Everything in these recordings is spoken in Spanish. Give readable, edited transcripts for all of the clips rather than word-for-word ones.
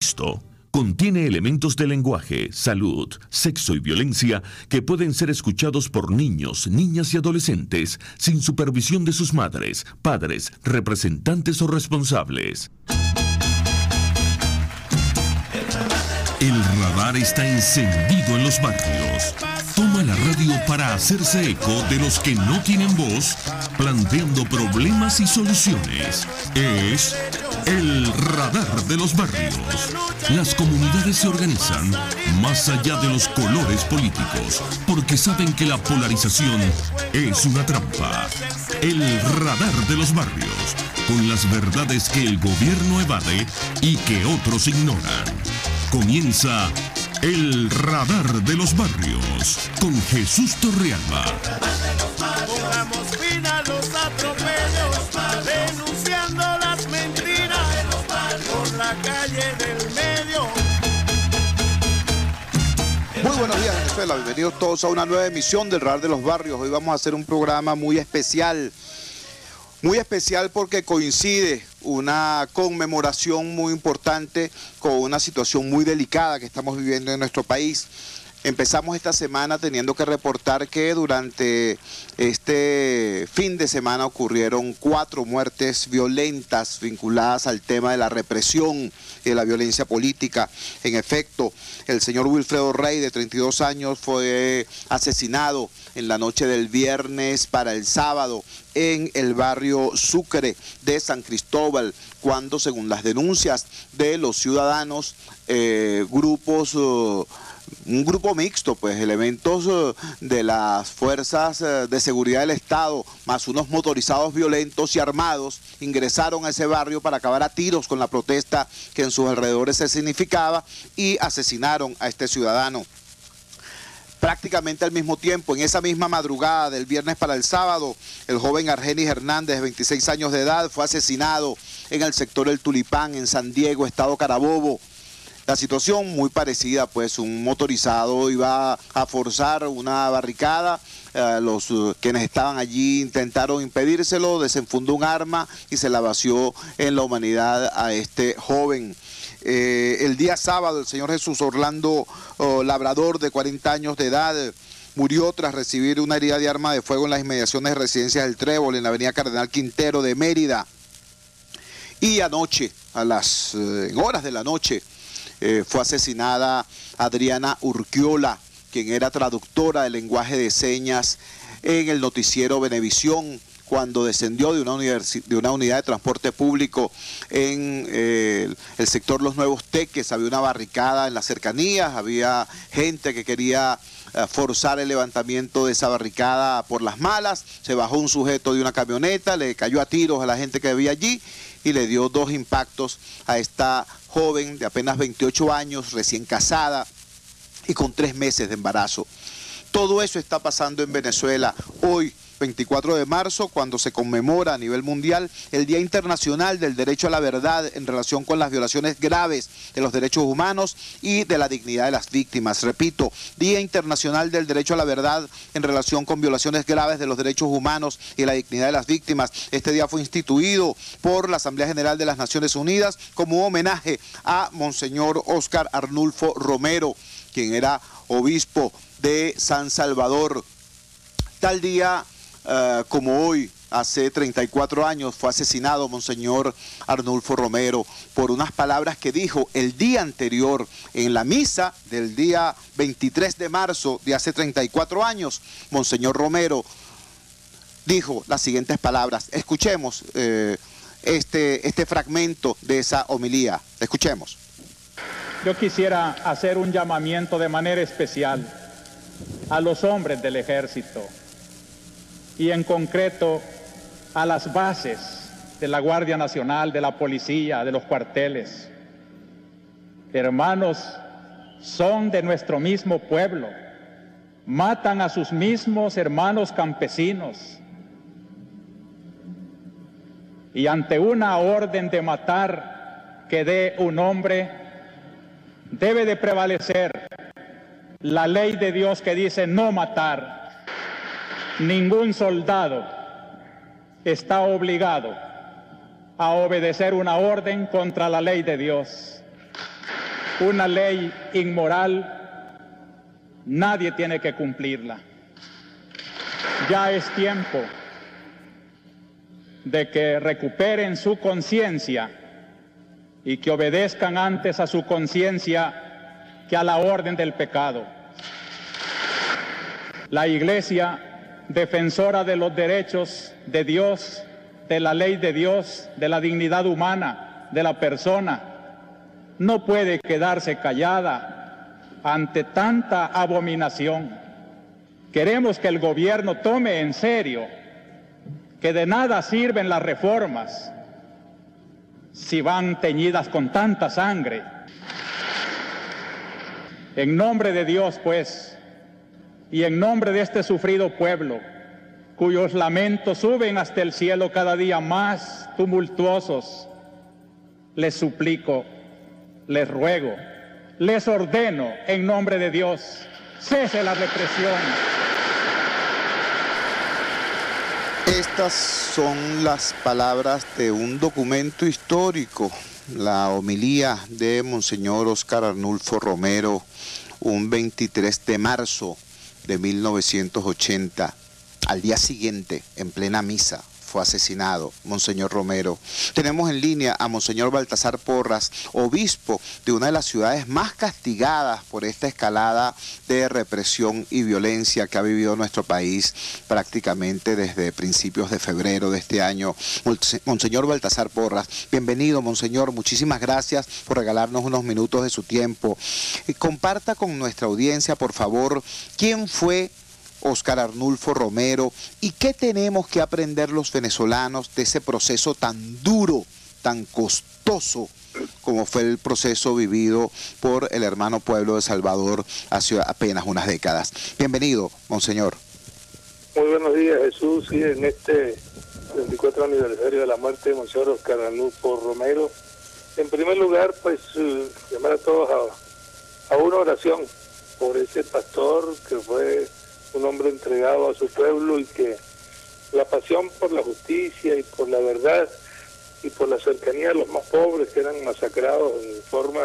Esto contiene elementos de lenguaje, salud, sexo y violencia que pueden ser escuchados por niños, niñas y adolescentes sin supervisión de sus madres, padres, representantes o responsables. El radar está encendido en los barrios. Toma la radio para hacerse eco de los que no tienen voz, planteando problemas y soluciones. Es el radar de los barrios. Las comunidades se organizan más allá de los colores políticos, porque saben que la polarización es una trampa. El radar de los barrios, con las verdades que el gobierno evade y que otros ignoran. Comienza el radar de los barrios con Jesús Torrealba. Pongamos fin a los atropellos, denunciando las mentiras por la calle del medio. Muy buenos días, Venezuela. Bienvenidos todos a una nueva emisión del radar de los barrios. Hoy vamos a hacer un programa muy especial. Muy especial porque coincide una conmemoración muy importante con una situación muy delicada que estamos viviendo en nuestro país. Empezamos esta semana teniendo que reportar que durante este fin de semana ocurrieron 4 muertes violentas vinculadas al tema de la represión y de la violencia política. En efecto, el señor Wilfredo Rey, de 32 años, fue asesinado en la noche del viernes para el sábado en el barrio Sucre de San Cristóbal, cuando, según las denuncias de los ciudadanos, un grupo mixto, pues elementos de las fuerzas de seguridad del Estado, más unos motorizados violentos y armados, ingresaron a ese barrio para acabar a tiros con la protesta que en sus alrededores se significaba y asesinaron a este ciudadano. Prácticamente al mismo tiempo, en esa misma madrugada del viernes para el sábado, el joven Argenis Hernández, de 26 años de edad, fue asesinado en el sector El Tulipán, en San Diego, estado Carabobo. La situación muy parecida, pues un motorizado iba a forzar una barricada, los quienes estaban allí intentaron impedírselo, desenfundó un arma y se la vació en la humanidad a este joven. El día sábado, el señor Jesús Orlando Labrador, de 40 años de edad, murió tras recibir una herida de arma de fuego en las inmediaciones de Residencias del Trébol, en la avenida Cardenal Quintero de Mérida. Y anoche, en horas de la noche, fue asesinada Adriana Urquiola, quien era traductora de lenguaje de señas en el noticiero Venevisión, cuando descendió de una unidad de transporte público en el sector Los Nuevos Teques. Había una barricada en las cercanías, había gente que quería forzar el levantamiento de esa barricada por las malas. Se bajó un sujeto de una camioneta, le cayó a tiros a la gente que había allí y le dio 2 impactos a esta joven de apenas 28 años, recién casada y con 3 meses de embarazo. Todo eso está pasando en Venezuela hoy, 24 de marzo, cuando se conmemora a nivel mundial el Día Internacional del Derecho a la Verdad en relación con las violaciones graves de los derechos humanos y de la dignidad de las víctimas. Repito, Día Internacional del Derecho a la Verdad en relación con violaciones graves de los derechos humanos y la dignidad de las víctimas. Este día fue instituido por la Asamblea General de las Naciones Unidas como un homenaje a Monseñor Óscar Arnulfo Romero, quien era obispo de San Salvador. Tal día como hoy, hace 34 años, fue asesinado Monseñor Arnulfo Romero por unas palabras que dijo el día anterior en la misa del día 23 de marzo de hace 34 años. Monseñor Romero dijo las siguientes palabras. Escuchemos este fragmento de esa homilía. Escuchemos. Yo quisiera hacer un llamamiento de manera especial a los hombres del ejército y en concreto a las bases de la Guardia Nacional, de la policía, de los cuarteles. Hermanos, son de nuestro mismo pueblo, matan a sus mismos hermanos campesinos y ante una orden de matar que dé un hombre, debe de prevalecer la ley de Dios que dice no matar. Ningún soldado está obligado a obedecer una orden contra la ley de Dios. una ley inmoral, nadie tiene que cumplirla. Ya es tiempo de que recuperen su conciencia y que obedezcan antes a su conciencia que a la orden del pecado. La Iglesia, defensora de los derechos de Dios, de la ley de Dios, de la dignidad humana, de la persona, no puede quedarse callada ante tanta abominación. Queremos que el gobierno tome en serio que de nada sirven las reformas si van teñidas con tanta sangre. En nombre de Dios, pues, y en nombre de este sufrido pueblo, cuyos lamentos suben hasta el cielo cada día más tumultuosos, les suplico, les ruego, les ordeno en nombre de Dios, cese la represión. Estas son las palabras de un documento histórico, la homilía de Monseñor Óscar Arnulfo Romero, un 23 de marzo de 1980. Al día siguiente, en plena misa, fue asesinado Monseñor Romero. Tenemos en línea a Monseñor Baltasar Porras, obispo de una de las ciudades más castigadas por esta escalada de represión y violencia que ha vivido nuestro país prácticamente desde principios de febrero de este año. Monseñor Baltasar Porras, bienvenido, Monseñor. Muchísimas gracias por regalarnos unos minutos de su tiempo. Comparta con nuestra audiencia, por favor, quién fue Óscar Arnulfo Romero y qué tenemos que aprender los venezolanos de ese proceso tan duro, tan costoso como fue el proceso vivido por el hermano pueblo de Salvador hace apenas unas décadas. Bienvenido, Monseñor. Muy buenos días, Jesús. Sí, en este 24 aniversario de la muerte de Monseñor Óscar Arnulfo Romero, en primer lugar, pues llamar a todos a una oración por ese pastor que fue un hombre entregado a su pueblo y que la pasión por la justicia y por la verdad y por la cercanía de los más pobres que eran masacrados en forma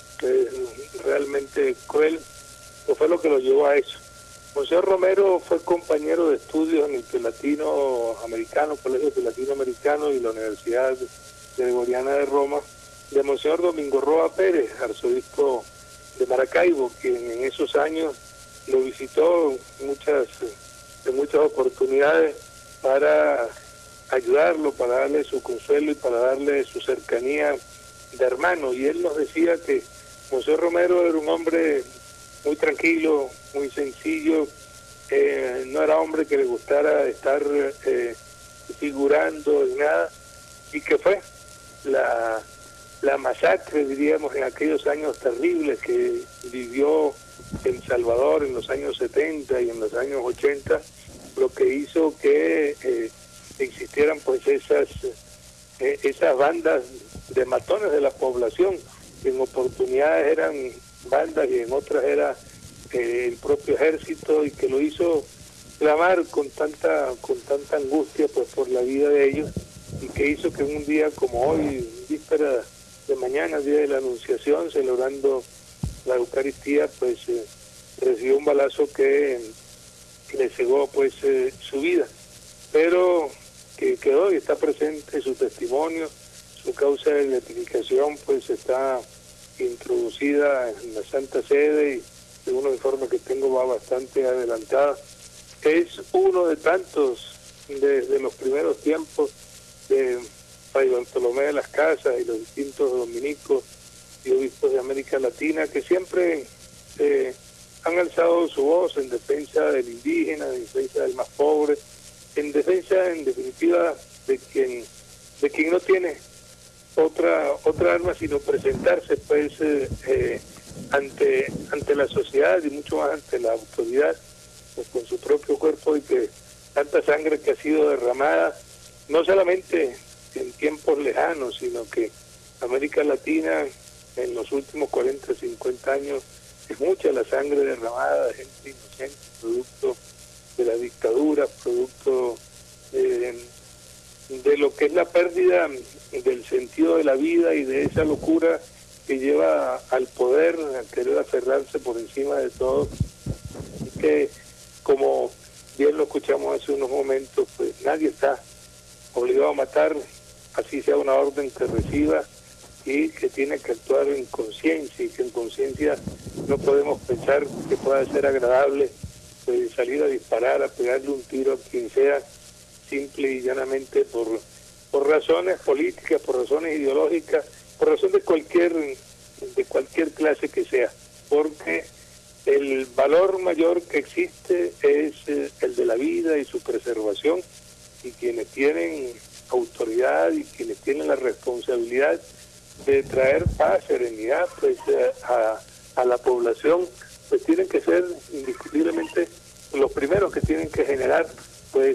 realmente cruel, pues fue lo que lo llevó a eso. Monseñor Romero fue compañero de estudios en el Latinoamericano, Colegio Latinoamericano y la Universidad Gregoriana de Roma, de Monseñor Domingo Roa Pérez, arzobispo de Maracaibo, quien en esos años lo visitó en muchas oportunidades para ayudarlo, para darle su consuelo y para darle su cercanía de hermano. Y él nos decía que José Romero era un hombre muy tranquilo, muy sencillo, no era hombre que le gustara estar figurando en nada, y que fue la masacre, diríamos, en aquellos años terribles que vivió en Salvador en los años 70 y en los años 80, lo que hizo que existieran pues esas bandas de matones de la población, que en oportunidades eran bandas y en otras era el propio ejército, y que lo hizo clamar con tanta angustia pues por la vida de ellos, y que hizo que en un día como hoy, víspera de mañana, día de la Anunciación, celebrando la Eucaristía, pues recibió un balazo que le cegó pues su vida, pero que quedó y está presente su testimonio. Su causa de beatificación pues está introducida en la Santa Sede y según los informes que tengo va bastante adelantada. Es uno de tantos desde los primeros tiempos de Fray Bartolomé de las Casas y los distintos dominicos y obispos de América Latina que siempre han alzado su voz en defensa del indígena, en defensa del más pobre, en defensa, en definitiva, de quien no tiene otra arma sino presentarse pues ante la sociedad y mucho más ante la autoridad, pues con su propio cuerpo, y que tanta sangre que ha sido derramada, no solamente en tiempos lejanos, sino que América Latina en los últimos 40, 50 años es mucha la sangre derramada de gente inocente, producto de la dictadura, producto de lo que es la pérdida del sentido de la vida y de esa locura que lleva al poder a querer aferrarse por encima de todo, y que, como bien lo escuchamos hace unos momentos, pues nadie está obligado a matar, así sea una orden que reciba, y que tiene que actuar en conciencia, y que en conciencia no podemos pensar que pueda ser agradable pues salir a disparar, a pegarle un tiro a quien sea, simple y llanamente por razones políticas, por razones ideológicas, por razón de cualquier clase que sea, porque el valor mayor que existe es el de la vida y su preservación, y quienes tienen autoridad y quienes tienen la responsabilidad de traer paz, serenidad pues a la población, pues tienen que ser indiscutiblemente los primeros que tienen que generar pues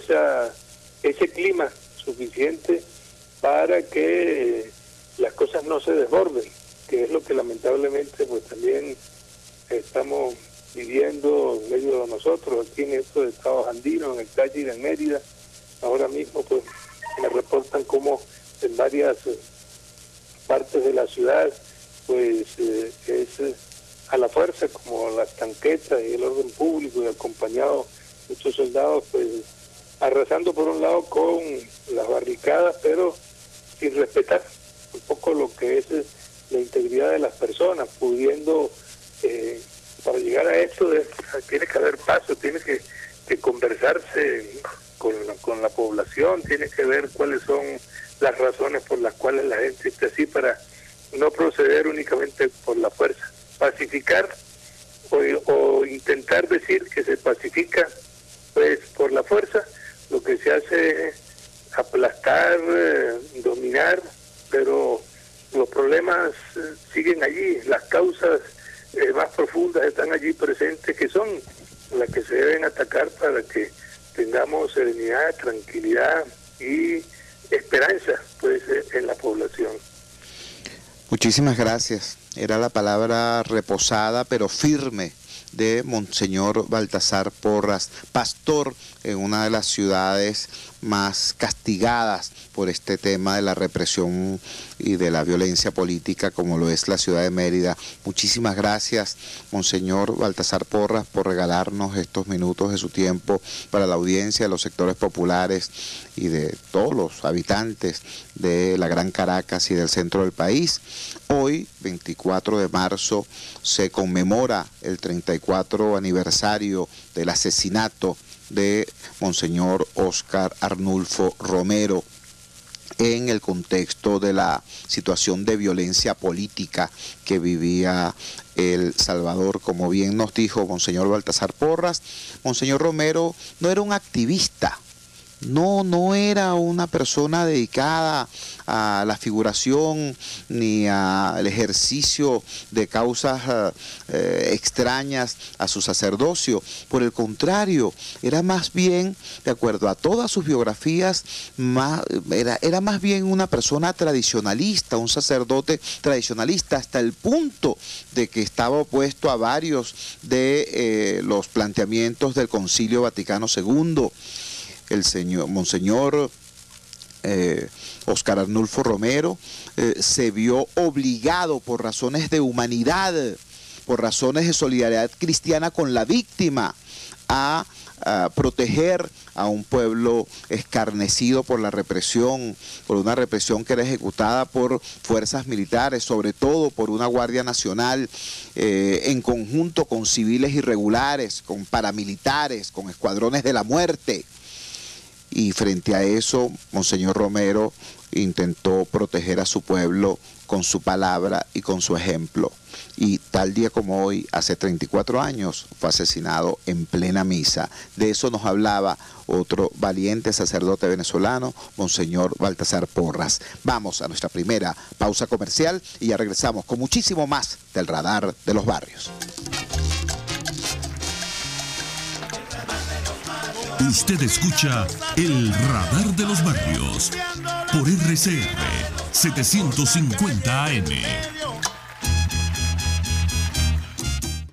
ese clima suficiente para que las cosas no se desborden, que es lo que lamentablemente pues también estamos viviendo en medio de nosotros aquí en estos estados andinos, en el Táchira, en Mérida. Ahora mismo pues me reportan como en varias partes de la ciudad pues es a la fuerza, como las tanquetas y el orden público, y acompañado muchos soldados pues arrasando por un lado con las barricadas, pero sin respetar un poco lo que es la integridad de las personas, pudiendo para llegar a esto tiene que haber paso, tiene que conversarse con la población, tiene que ver cuáles son las razones por las cuales la gente está así, para no proceder únicamente por la fuerza. Pacificar o intentar decir que se pacifica pues por la fuerza, lo que se hace es aplastar, dominar, pero los problemas siguen allí, las causas más profundas están allí presentes, que son las que se deben atacar para que tengamos serenidad, tranquilidad y esperanza pues en la población. Muchísimas gracias. Era la palabra reposada pero firme de Monseñor Baltasar Porras, pastor en una de las ciudades más castigadas por este tema de la represión y de la violencia política, como lo es la ciudad de Mérida. Muchísimas gracias, Monseñor Baltasar Porras, por regalarnos estos minutos de su tiempo para la audiencia de los sectores populares y de todos los habitantes de la Gran Caracas y del centro del país. Hoy, 24 de marzo, se conmemora el 34 aniversario del asesinato de Monseñor Óscar Arnulfo Romero, en el contexto de la situación de violencia política que vivía El Salvador. Como bien nos dijo Monseñor Baltasar Porras, Monseñor Romero no era un activista, no era una persona dedicada a la figuración ni al ejercicio de causas extrañas a su sacerdocio. Por el contrario, era más bien, de acuerdo a todas sus biografías, era más bien una persona tradicionalista, un sacerdote tradicionalista, hasta el punto de que estaba opuesto a varios de los planteamientos del Concilio Vaticano II. Monseñor Óscar Arnulfo Romero se vio obligado por razones de humanidad, por razones de solidaridad cristiana con la víctima, a proteger a un pueblo escarnecido por la represión, por una represión que era ejecutada por fuerzas militares, sobre todo por una Guardia Nacional, en conjunto con civiles irregulares, con paramilitares, con escuadrones de la muerte. Y frente a eso, Monseñor Romero intentó proteger a su pueblo con su palabra y con su ejemplo. Y tal día como hoy, hace 34 años, fue asesinado en plena misa. De eso nos hablaba otro valiente sacerdote venezolano, Monseñor Baltasar Porras. Vamos a nuestra primera pausa comercial y ya regresamos con muchísimo más del Radar de los Barrios. Usted escucha el Radar de los Barrios por RCR 750 AM.